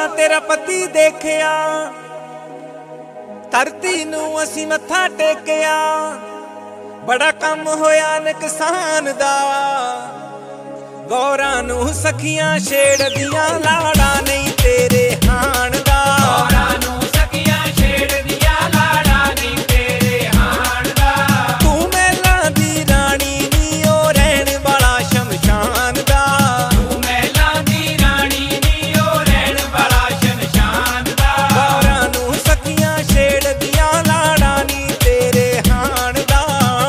तेरा पति देखिया, धरती नूं असीं मत्था टेकिया। बड़ा कम होया नुकसान दा, गौरां नूं सखियां छेड़दियां, लाड़ा नहीं तेरे हाण दा। गौरां नूं सखियां छेड़दियां, लाड़ा नहीं तेरे हाण दा। तू महलां दी राणी नी, ओ रहण वाला शमशान दा। तू महलां दी राणी नी, ओ रहण वाला शमशान दा। गौरां नूं सखियां छेड़दियां, लाड़ा नहीं तेरे हाण दा।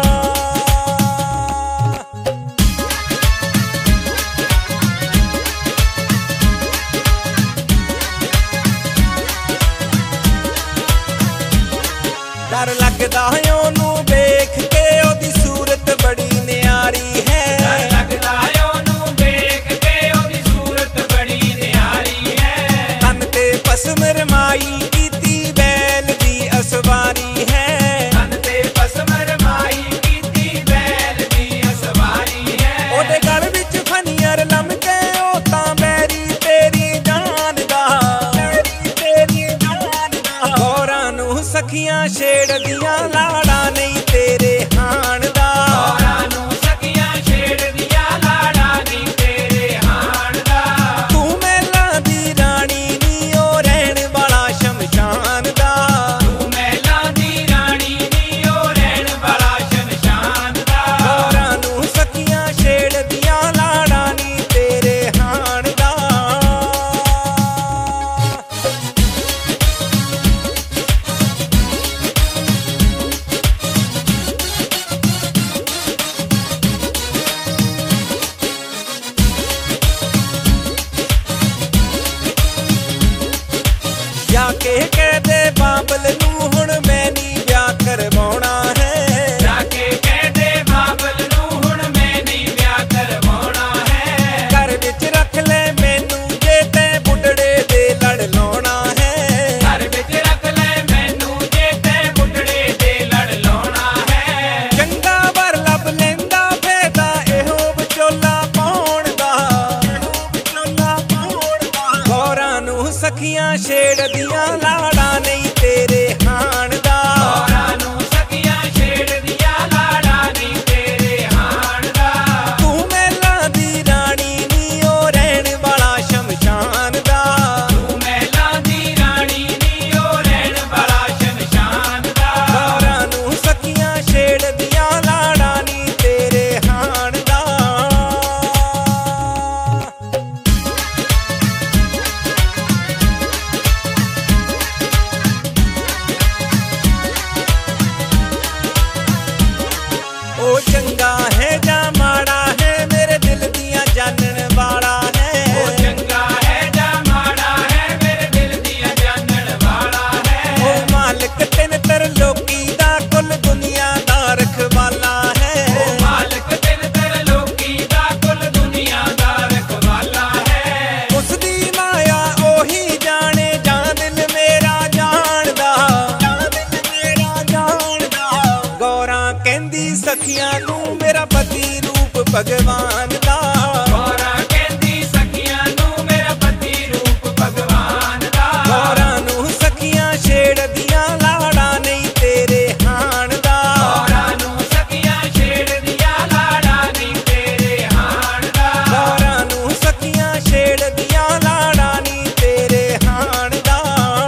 डर लगदा है ओनू वेख के, ओदी सूरत बड़ी न्यारी है। डर लगदा है ओनू वेख के, ओदी सूरत बड़ी न्यारी है। तन ते पसम रमाई कीती, बैल दी असवारी है। तन ते पसम रमाई कीती, बैल दी असवारी है। ओदे गल विच फनियर लमके, ओ तां बैरी तेरी जान दा। तेरी जान दा। गौरां नूं सखियां छेड़दियां, लाड़ा नहीं तेरे हाण दा। गौरां नूं सखियां छेड़दियां, लाड़ा नहीं तेरे हाण दा। तू महलां दी राणी नी, ओ रहण वाला शमशान दा। तू महलां दी राणी नी, ओ रहण वाला शमशान दा। गौरां नूं सखियां छेड़दियां, लाड़ा नहीं तेरे हाण दा। जाके कह दे बाबल नूं, हुण मैं नी ब्याह करवाउणा है। जाके कह दे बाबल नूं, हुण मैं नहीं ब्याह करवाउणा है। घर विच रख ले मैनू, जे तैं बुढ़ड़े दे लड़ लाउणा है। घर विच रख ले मैनू, जे तैं बुढ़ड़े दे लड़ लाउणा है। चंगा वर लब लैंदा, फायदा इहो विचोला पाउण दा। गौरां नूं सखियां छेड़दियां, लाड़ा नहीं तेरे हाण दा। गौरां नूं सखियां छेड़दियां, लाड़ा नहीं तेरे हाण दा। तू महलां दी राणी नी, ओ रहण वाला शमशान दा। तू महलां दी राणी नी, ओ रहण वाला शमशान दा। गौरां नूं सखियां छेड़दियां, लाड़ा नहीं तेरे हाण दा। ओ चंगा है जा माड़ा है, मेरे दिल दियां जानन वाला है। ओ चंगा है जा माड़ा है, मेरे दिल दिया जानन वाला है। ओ मालिक तिन तरलोकी दा, कुल दुनिया दा रखवाला है। ओ मालिक तिन तरलोकी दा, कुल दुनिया दा रखवाला है। उस दी माया ओही जाने, जां दिल मेरा जानदा। गौरां कहंदी सखियां नूं, मेरा पति रूप भगवान दा। गौरां कहंदी सखियां नूं, मेरा पति रूप भगवान दा। गौरां नूं सखियां छेड़दियां, लाड़ा नहीं तेरे हाण दा। गौरां नूं सखियां छेड़दियां, लाड़ा नहीं तेरे हाण दा। गौरां नूं सखियां छेड़दियां, लाड़ा नहीं तेरे हाण दा।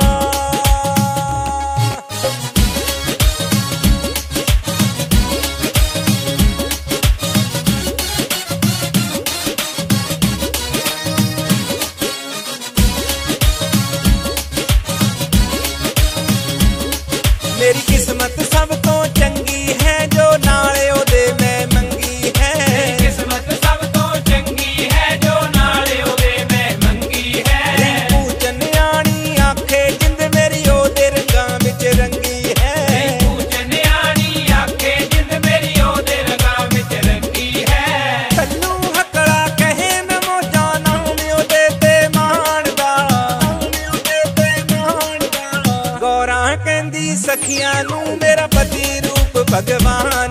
मेरी किस्मत सब तो चंगी है, जो नाले ओदे मैं मंगी है। किस्मत सब तो चंगी है, जो नाले ओदे मैं मंगी है। रिंकू चन्याणी आखे, जिंद मेरी ओदे रंगां विच रंगी है। रिंकू चन्याणी आखे, जिंद मेरी ओदे रंगां विच रंगी है। तन्नू हकड़ा कहे मैं मौजा, नाम ओदे ते माण दा। गौरां कहंदी सखियां नूं, मेरा पति रूप भगवान